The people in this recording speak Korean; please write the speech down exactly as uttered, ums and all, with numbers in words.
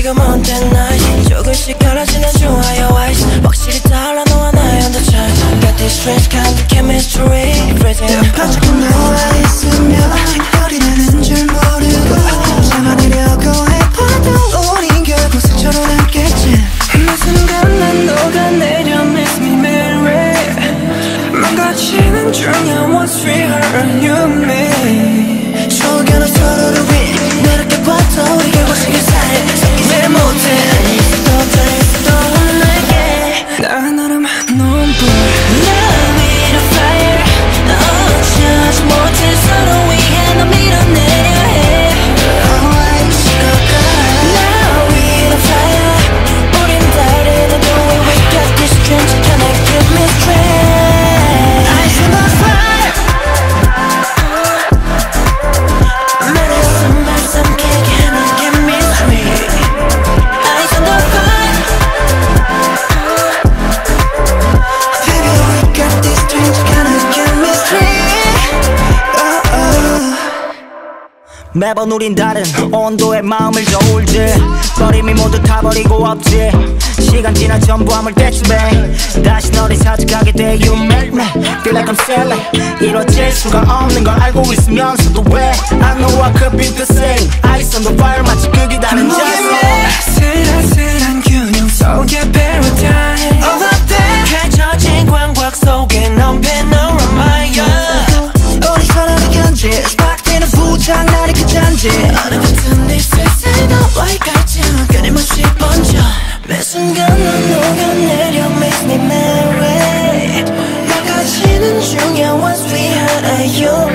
지금은 tonight 조금씩 갈라지는 좋아요 eyes 확실히 달라 너와 나의 undercharge Got this strange kind of chemistry Freezing 반짝한 너와 있으면 별이 되는 줄 모르고 잡아내려고 해봐도 우린 결국 스쳐로 남겠지 그 순간 난 녹아내려 Miss me Mary 망가지는 중이야 What's real you me 속여는 서로를 위해 이렇게 봐도 우리 결국 시계 사이에 섞이지 못해 있어도 있어도 내게 난 너를만 눈불 Love in a fire 어쩌지 못해 서로 위해 너 밀어내려 해 Always 시끄러워 Love in a fire 우린 다른 the way we got this strange Can I give me strength Ice in the fire 말했음 말씀 Can I give me strength Ice in the fire Baby we got this strange Can I give me strength oh, oh. 매번 우린 다른 온도의 마음을 저울지 버림이 모두 타버리고 없지 시간 지나 전부 아물 때쯤에 다시 너를 사직하게 돼 You make me feel like I'm sailing 이뤄질 수가 없는 걸 알고 있으면서도 왜 I know I could be the same Ice on the fire 마치 극이 다른 자세 아슬아슬한 균형 속에 paradise All of that 펼쳐진 광각 속에 넌 panorama야 우리 서로의 견제 스파크되는 부장난이 그 잔재 어느 같은 네 세상에 너와의 갈증 끊임없이 번져 매 순간 넌 녹아내려 Makes me marry 망가지는 중이야 Once we had a you